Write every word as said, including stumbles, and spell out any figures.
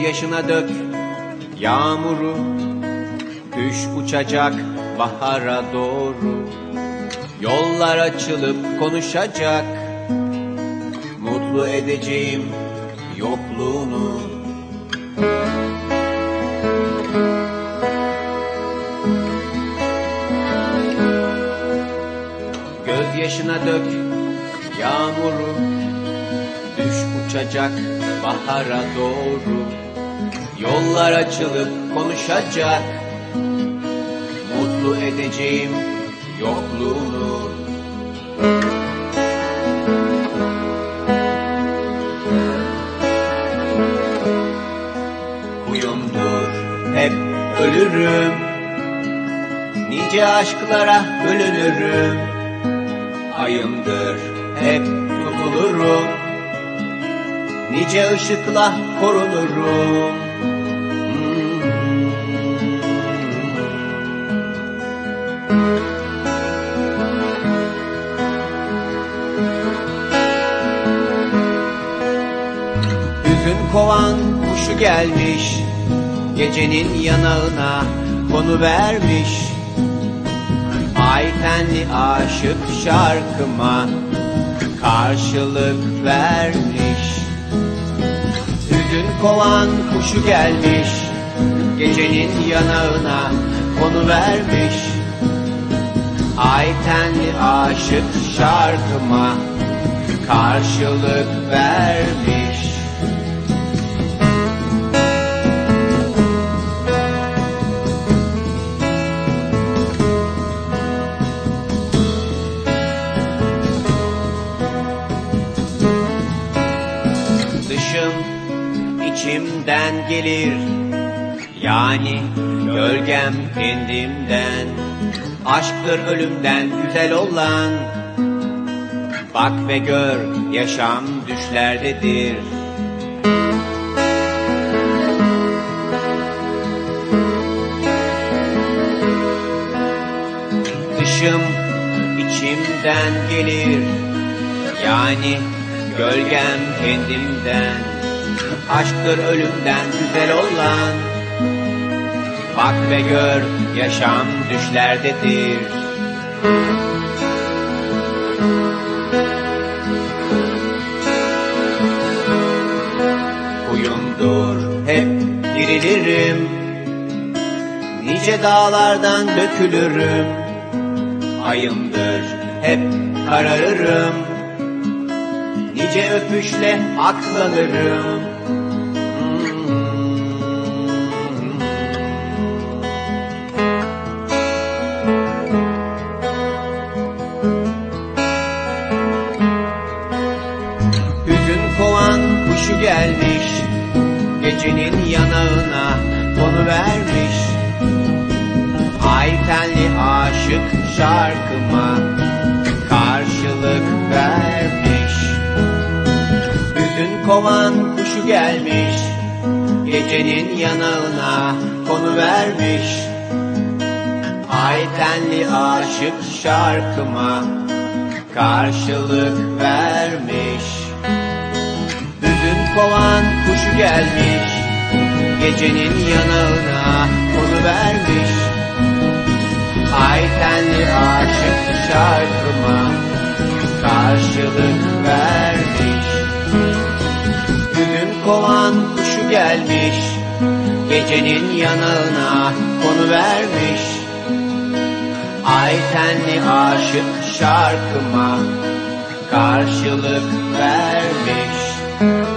yaşına dök yağmuru, kış uçacak bahara doğru. Yollar açılıp konuşacak, mutlu edeceğim yokluğunu. Gözyaşına dök yağmuru, düş uçacak bahara doğru. Yollar açılıp konuşacak, mutlu edeceğim yokluğunu. Huyumdur hep ölürüm, nice aşklara bölünürüm. Ayımdır hep tutulurum, nice ışıkla korunurum. Hüzün kovan kuşu gelmiş, gecenin yanağına konu vermiş. Ay tenli aşık şarkıma karşılık vermiş. Hüzün kovan kuşu gelmiş, gecenin yanağına konu vermiş. Ay tenli aşık şarkıma karşılık vermiş. Dışım içimden gelir, yani gölgem kendimden. Aşktır ölümden güzel olan, bak ve gör yaşam düşlerdedir. Dışım içimden gelir, yani gölgem kendimden. Aşktır ölümden güzel olan, bak ve gör yaşam düşlerdedir. Huyumdur hep dirilirim, nice dağlardan dökülürüm. Ayımdır hep kararırım, nice öpüşle aklanırım. Hüzün kovan kuşu gelmiş, gecenin yanağına konu vermiş. Ay tenli aşık şarkıma karşılık vermiş. Hüzün kovan kuşu gelmiş, gecenin yanağına konu vermiş. Ay tenli aşık şarkıma karşılık vermiş. Hüzün kovan kuşu gelmiş, gecenin yanağına konu vermiş. Ay tenli aşık şarkıma karşılık vermiş. Hüzün kovan kuşu gelmiş, gecenin yanağına konu vermiş. Ay tenli aşık şarkıma karşılık vermiş.